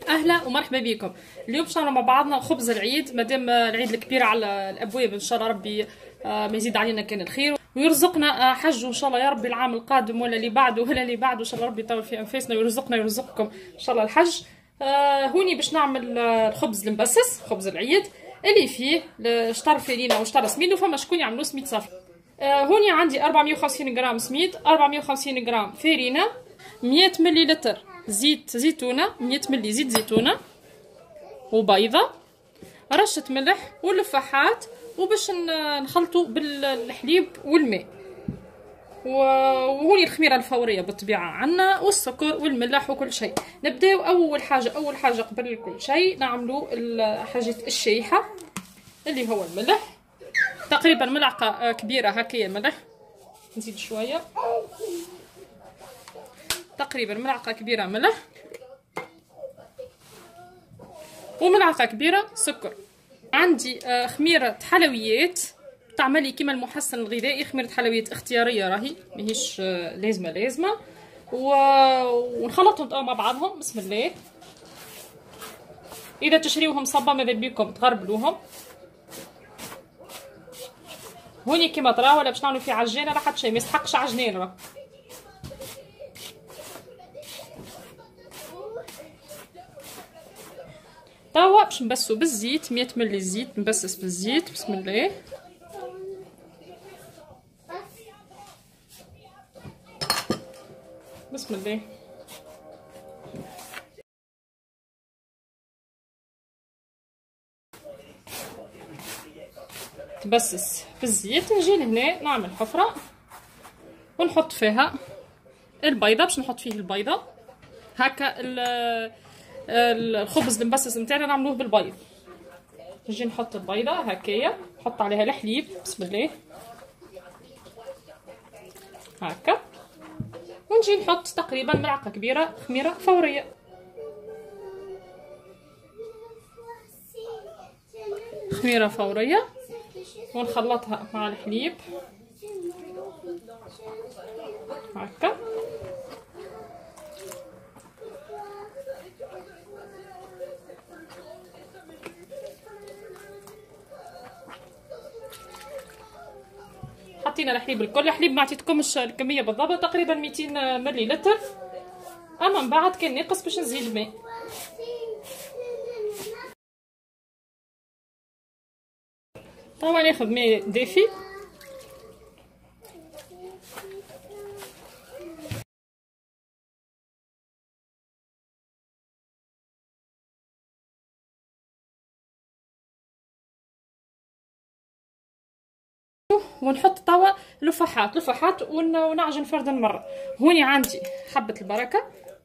اهلا ومرحبا بكم. اليوم باش نعملوا مع بعضنا خبز العيد، مادام العيد الكبير على الابواب، ان شاء الله ربي ما يزيد علينا كان الخير ويرزقنا حج ان شاء الله يا ربي العام القادم ولا اللي بعده ولا اللي بعده، ان شاء الله ربي يطول في انفاسنا ويرزقنا ويرزقكم ان شاء الله الحج. هوني باش نعمل الخبز المبسس، خبز العيد اللي فيه شطر فارينه وشطر سميد، وفما شكون يعملوا سميد صافي. هوني عندي 450 غرام سميد، 450 غرام فارينه، 100 مليلتر زيت زيتونه، 100 ملي زيت زيتونه، وبيضه، رشه ملح ولفاحات، وباش نخلطوا بالحليب والماء. وهوني الخميره الفوريه بالطبيعه عنا، والسكر والملح وكل شيء. نبداو اول حاجه قبل كل شيء نعملوا الحاجه الشايحه اللي هو الملح، تقريبا ملعقه كبيره هكايا ملح، نزيد شويه، تقريبا ملعقه كبيره ملح، وملعقه كبيره سكر. عندي خميره حلويات تعملي كيما المحسن الغذائي، خميره حلويات اختياريه راهي ماهيش لازمه ونخلطهم مع بعضهم. بسم الله. اذا تشريوهم صبا ماذا بيكم تغربلوهم. هوني كيما ترى ولا باش نعملوا في عجانه راح شيء ما يسحقش عجنان راه. توا باش نبسو بالزيت، 100 ملي زيت نبسس بالزيت. بسم الله. بسم الله. تبسس بالزيت، نجي لهنا نعمل حفره ونحط فيها البيضه، باش نحط فيه البيضه هكا. الخبز المبسس نتاعنا نعملوه بالبيض. نجي نحط البيضه هكايا، نحط عليها الحليب. بسم الله هكا، ونجي نحط تقريبا ملعقه كبيره خميره فوريه. خميره فوريه ونخلطها مع الحليب هكا. حطينا الحليب الكل. الحليب ما عطيتكمش الكميه بالضبط، تقريبا 200 مليلتر، اما من بعد كان ناقص باش نزيد الماء. طبعا ناخذ ماء دافي. ونحط توا لفاحات ونعجن فردا مره. هوني عندي حبه البركه،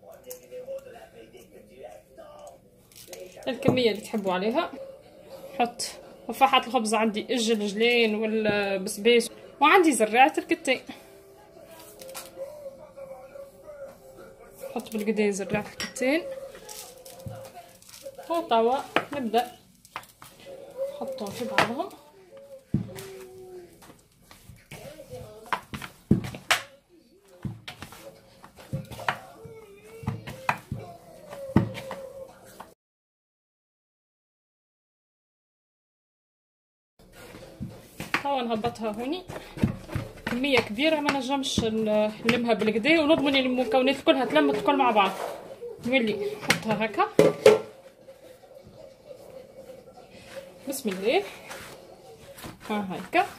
الكميه اللي تحبوا عليها. نحط لفاحات الخبز، عندي الجلجلين والبسباس، وعندي زراعه الكتان. نحط بالقدا زراعه الكتان، وتوا نبدا نحطهم في بعضهم. توا نهبطها هوني، كميه كبيره ما نجمش نلمها بالكدا، ونضمن المكونات كلها تلمت الكل مع بعض. نولي نحطها هكا. بسم الله هكا.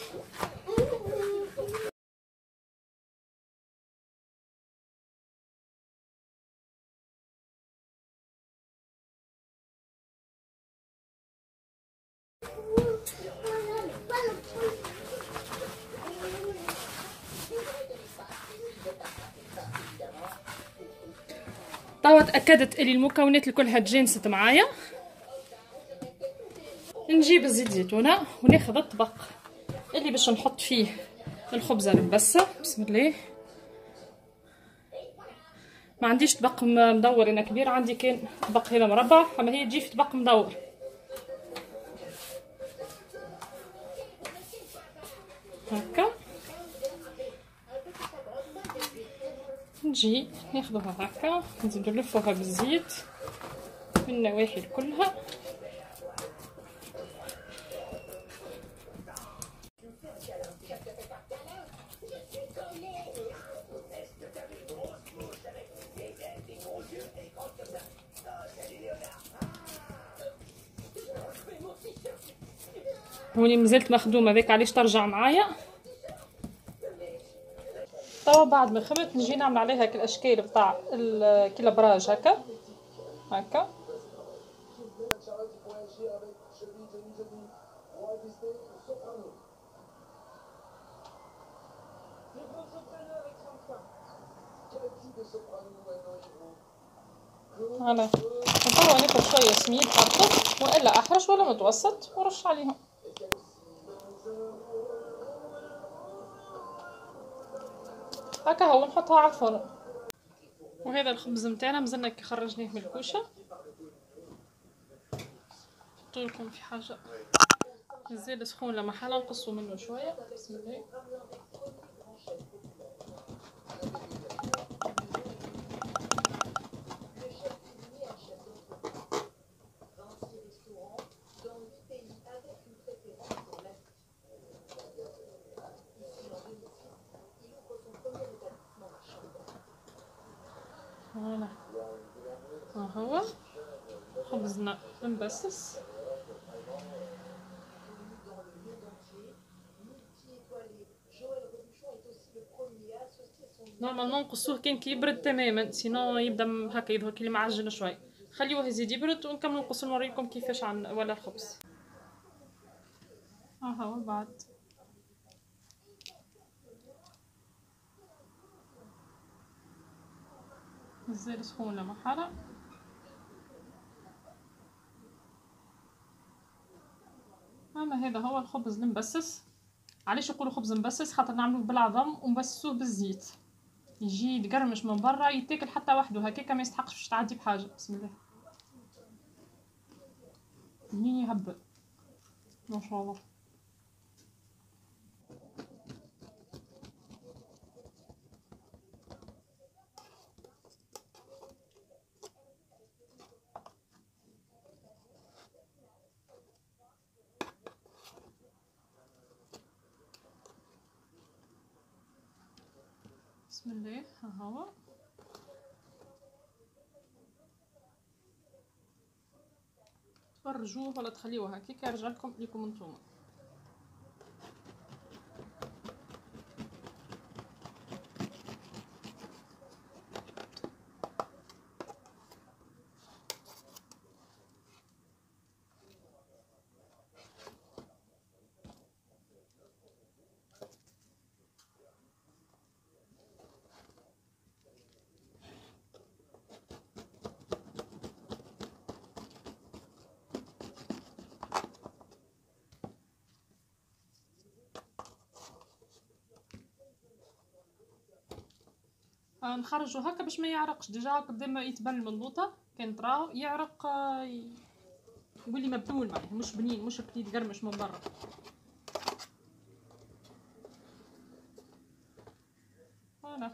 توا تأكدت اللي المكونات كلها تجانست معايا. نجيب الزيت زيتونه وناخذ الطبق اللي باش نحط فيه الخبزه المبسه. بسم الله. ما عنديش طبق مدور انا كبير، عندي كان طبق هنا مربع، اما هي تجي في طبق مدور هكا. نجي ناخذوها هكا، نزيدو نلفوها بالزيت في النواحي كلها. هوني مازلت مخدومه هذاك علاش ترجع معايا. توا بعد ما خمت نجي نعمل عليها الاشكال بتاع كي الابراج هكا هكا. هلا نطلع ناخد شويه سميد حطه والا احرش ولا متوسط ورش عليهم. هكا هو نحطها على الفرن. وهذا الخبز متاعنا مازلنا كي خرجناه من الكوشه. نحطولكم في حاجه مازال سخون لما حالا نقصوا منه شويه. بسم الله. هنا ها هو خبزنا مبسس. نورمالمون نقصوه كان كيبرد تماما، سينو يبدا هكا يظهر كي معجن شوي. خليوه يزيد يبرد ونكملوا نقص نوريكم كيفاش ولا الخبز. ها هو بعد مازال سخون لما حرا. اما هذا هو الخبز المبسس. علاش يقولوا خبز مبسس؟ خاطر نعملوه بالعظم ونبسسوه بالزيت، يجي يتقرمش من برا، يتاكل حتى وحده هكاكا ما يستحقش باش تعدي بحاجه. بسم الله. منين يهبل ما شاء الله. بسم الله. ها هو تفرجوه ولا تخليوه هكاكا يرجع لكم نتوما. نخرجو هكا باش ما يعرقش. ديجا قدام يتبل المنضوطه كان تراه يعرق، يولي مبلول معناها مش بنين، مش بتي يتقرمش من برا. فوالا.